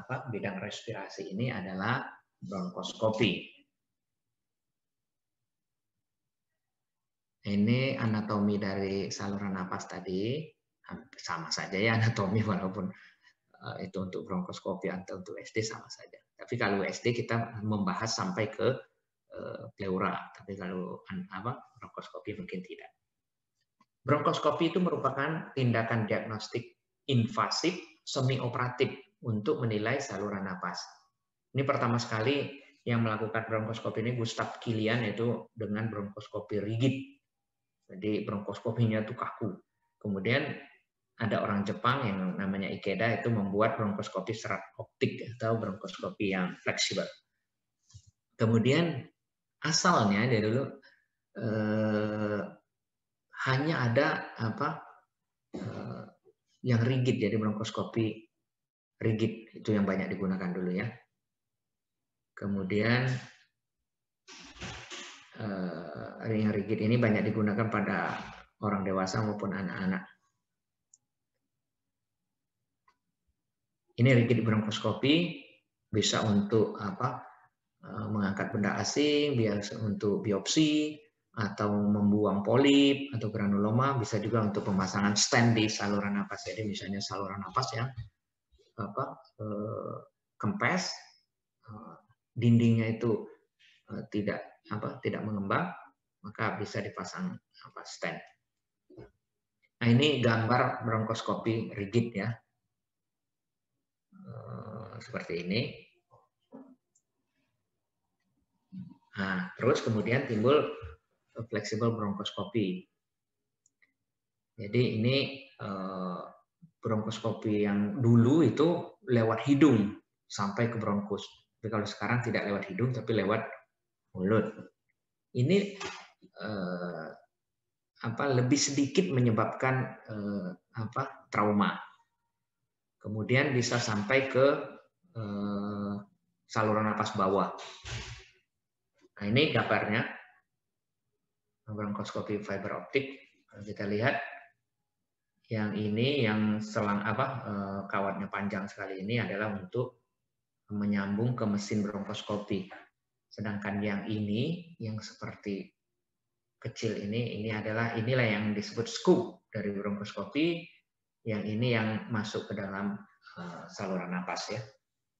bidang respirasi ini adalah bronkoskopi. Ini anatomi dari saluran napas tadi, sama saja ya anatomi walaupun itu untuk bronkoskopi atau untuk SD sama saja. Tapi kalau SD kita membahas sampai ke pleura, tapi kalau bronkoskopi mungkin tidak. Bronkoskopi itu merupakan tindakan diagnostik invasif semi operatif untuk menilai saluran napas. Ini pertama sekali yang melakukan bronkoskopi ini Gustav Kilian, itu dengan bronkoskopi rigid. Jadi bronkoskopinya itu kaku. Kemudian ada orang Jepang yang namanya Ikeda itu membuat bronkoskopi serat optik atau bronkoskopi yang fleksibel. Kemudian asalnya dari dulu hanya ada yang rigid, jadi bronkoskopi rigid itu yang banyak digunakan dulu ya. Kemudian yang rigid ini banyak digunakan pada orang dewasa maupun anak-anak. Ini rigid bronkoskopi bisa untuk mengangkat benda asing, biasa untuk biopsi atau membuang polip atau granuloma, bisa juga untuk pemasangan stent di saluran napas. Jadi misalnya saluran napas yang kempes, dindingnya itu tidak mengembang, maka bisa dipasang stent. Nah, ini gambar bronkoskopi rigid ya. Seperti ini. Nah, terus kemudian timbul fleksibel bronkoskopi. Jadi ini bronkoskopi yang dulu itu lewat hidung sampai ke bronkus. Tapi kalau sekarang tidak lewat hidung tapi lewat mulut. Ini lebih sedikit menyebabkan trauma. Kemudian bisa sampai ke saluran napas bawah. Nah, ini gambarnya bronkoskopi fiber optik. Kalau kita lihat yang ini yang selang kawatnya panjang sekali ini adalah untuk menyambung ke mesin bronkoskopi. Sedangkan yang ini yang seperti kecil inilah yang disebut scoop dari bronkoskopi. Yang ini yang masuk ke dalam saluran napas ya.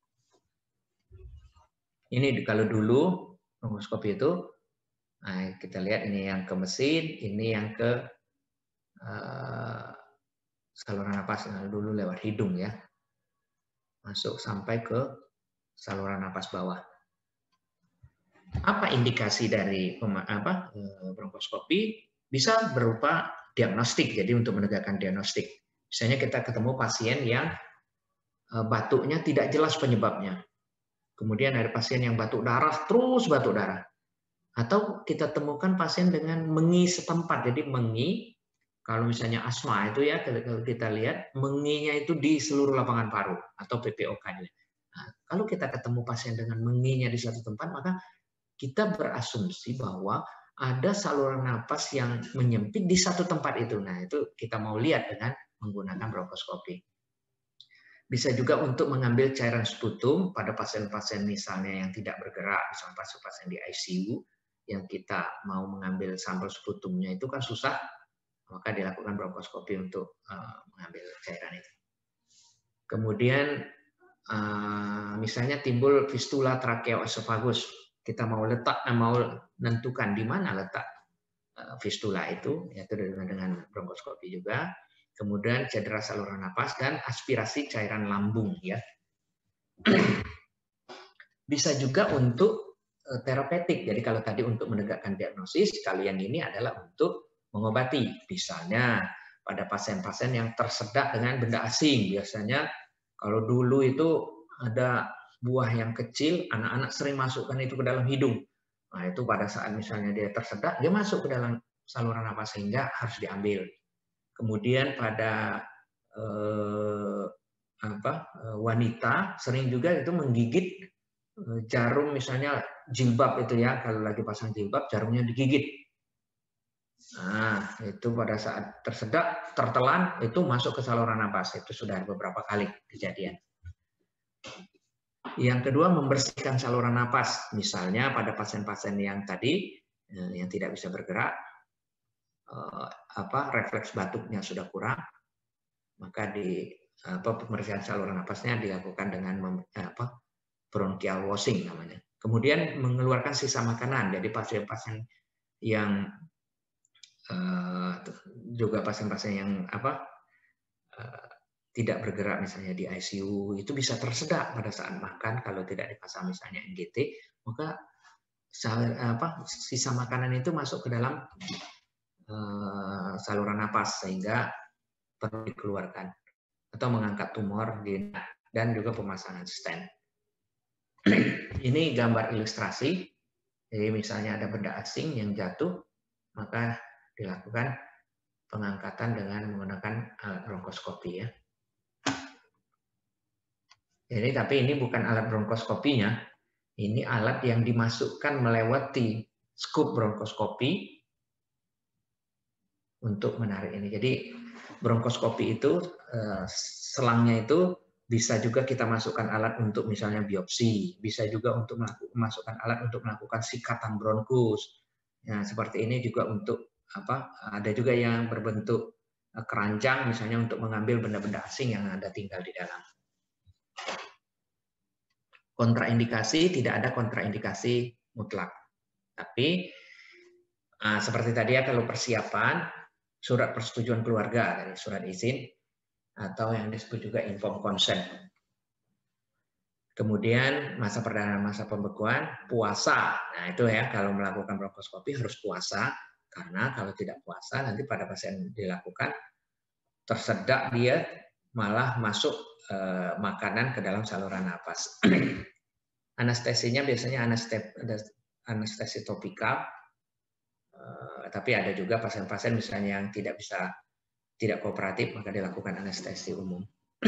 Ini kalau dulu bronkoskopi itu, nah kita lihat ini yang ke mesin, ini yang ke saluran napas. Nah, dulu lewat hidung ya, masuk sampai ke saluran napas bawah. Apa indikasi dari bronkoskopi? Bisa berupa diagnostik, jadi untuk menegakkan diagnostik. Misalnya kita ketemu pasien yang batuknya tidak jelas penyebabnya. Kemudian ada pasien yang batuk darah, terus batuk darah. Atau kita temukan pasien dengan mengi setempat. Jadi mengi, kalau misalnya asma itu ya, kalau kita lihat menginya itu di seluruh lapangan paru atau PPOK-nya. Nah, kalau kita ketemu pasien dengan menginya di suatu tempat, maka kita berasumsi bahwa ada saluran napas yang menyempit di satu tempat itu. Nah, itu kita mau lihat dengan menggunakan bronkoskopi. Bisa juga untuk mengambil cairan sputum pada pasien-pasien misalnya yang tidak bergerak, misalnya pasien-pasien di ICU, yang kita mau mengambil sampel sputumnya itu kan susah, maka dilakukan bronkoskopi untuk mengambil cairan itu. Kemudian misalnya timbul fistula tracheoesophagus, kita mau menentukan di mana letak fistula itu, yaitu dengan bronkoskopi juga. Kemudian cedera saluran napas dan aspirasi cairan lambung ya. Bisa juga untuk terapeutik. Jadi kalau tadi untuk menegakkan diagnosis, kalian ini adalah untuk mengobati. Misalnya pada pasien-pasien yang tersedak dengan benda asing. Biasanya kalau dulu itu ada buah yang kecil, anak-anak sering masukkan itu ke dalam hidung. Nah, itu pada saat misalnya dia tersedak, dia masuk ke dalam saluran napas sehingga harus diambil. Kemudian pada wanita sering juga itu menggigit jarum, misalnya jilbab itu ya, kalau lagi pasang jilbab jarumnya digigit. Nah, itu pada saat tersedak, tertelan, itu masuk ke saluran napas. Itu sudah beberapa kali kejadian. Yang kedua, membersihkan saluran napas. Misalnya pada pasien-pasien yang tadi yang tidak bisa bergerak, refleks batuknya sudah kurang, maka pembersihan saluran napasnya dilakukan dengan bronchial washing namanya. Kemudian mengeluarkan sisa makanan. Jadi pasien-pasien yang juga pasien-pasien yang tidak bergerak misalnya di ICU itu bisa tersedak pada saat makan kalau tidak dipasang misalnya NGT, maka sisa makanan itu masuk ke dalam saluran napas sehingga perlu dikeluarkan, atau mengangkat tumor dan juga pemasangan stent. Ini gambar ilustrasi. Jadi misalnya ada benda asing yang jatuh, maka dilakukan pengangkatan dengan menggunakan alat bronkoskopi ya. Jadi tapi ini bukan alat bronkoskopinya, ini alat yang dimasukkan melewati scoop bronkoskopi untuk menarik ini. Jadi bronkoskopi itu selangnya itu bisa juga kita masukkan alat untuk misalnya biopsi, bisa juga untuk masukkan alat untuk melakukan sikatan bronkus. Nah, seperti ini juga untuk ada juga yang berbentuk keranjang misalnya untuk mengambil benda-benda asing yang ada tinggal di dalam. Kontraindikasi, tidak ada kontraindikasi mutlak. Tapi seperti tadi ya, kalau persiapan, surat persetujuan keluarga dari surat izin, atau yang disebut juga informed consent. Kemudian masa perdana, masa pembekuan, puasa. Nah itu ya, kalau melakukan bronkoskopi harus puasa, karena kalau tidak puasa nanti pada pasien dilakukan tersedak dia malah masuk makanan ke dalam saluran napas. Anestesinya biasanya anestesi topikal, tapi ada juga pasien-pasien misalnya yang tidak kooperatif, maka dilakukan anestesi umum.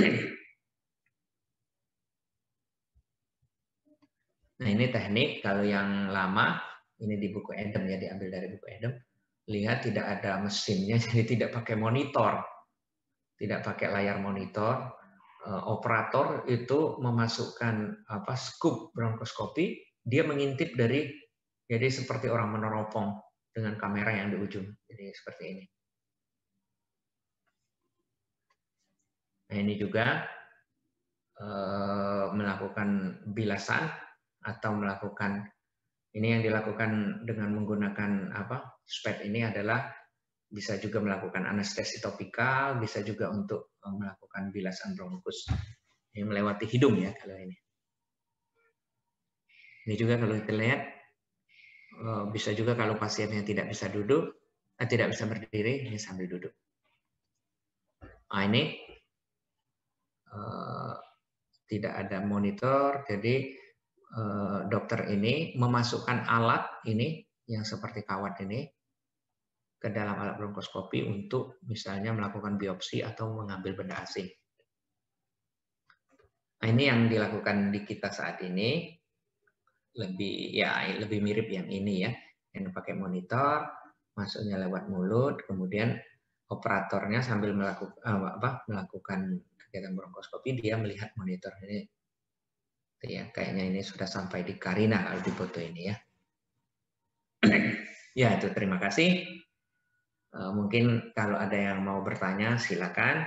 Nah ini teknik, kalau yang lama, ini di buku Edem ya, diambil dari buku Edem, lihat tidak ada mesinnya, jadi tidak pakai monitor, tidak pakai layar monitor. Operator itu memasukkan scoop bronkoskopi, dia mengintip jadi seperti orang meneropong dengan kamera yang di ujung, jadi seperti ini. Nah ini juga melakukan bilasan atau melakukan ini yang dilakukan dengan menggunakan SPED ini adalah bisa juga melakukan anestesi topikal, bisa juga untuk melakukan bilasan bronkus yang melewati hidung ya kalau ini. Ini juga kalau kita lihat bisa juga kalau pasiennya tidak bisa duduk, tidak bisa berdiri, ini sambil duduk. Nah ini tidak ada monitor, jadi dokter ini memasukkan alat ini yang seperti kawat ini ke dalam alat bronkoskopi untuk misalnya melakukan biopsi atau mengambil benda asing. Nah, ini yang dilakukan di kita saat ini lebih mirip yang ini ya, yang pakai monitor, masuknya lewat mulut, kemudian operatornya sambil melakukan kegiatan bronkoskopi dia melihat monitor ini. Ya, kayaknya ini sudah sampai di Karina kalau di foto ini ya. Ya, itu terima kasih. Mungkin kalau ada yang mau bertanya, silakan.